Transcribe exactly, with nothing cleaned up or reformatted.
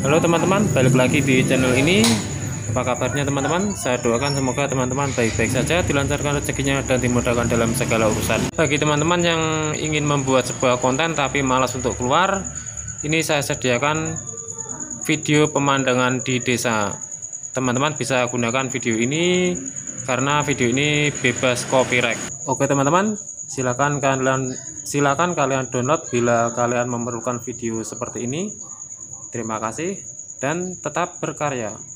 Halo teman-teman, balik lagi di channel ini. Apa kabarnya teman-teman? Saya doakan semoga teman-teman baik-baik saja, dilancarkan rezekinya dan dimudahkan dalam segala urusan. Bagi teman-teman yang ingin membuat sebuah konten tapi malas untuk keluar, ini saya sediakan video pemandangan di desa. Teman-teman bisa gunakan video ini karena video ini bebas copyright. Oke teman-teman, silakan kalian silakan kalian download bila kalian memerlukan video seperti ini. Terima kasih dan tetap berkarya.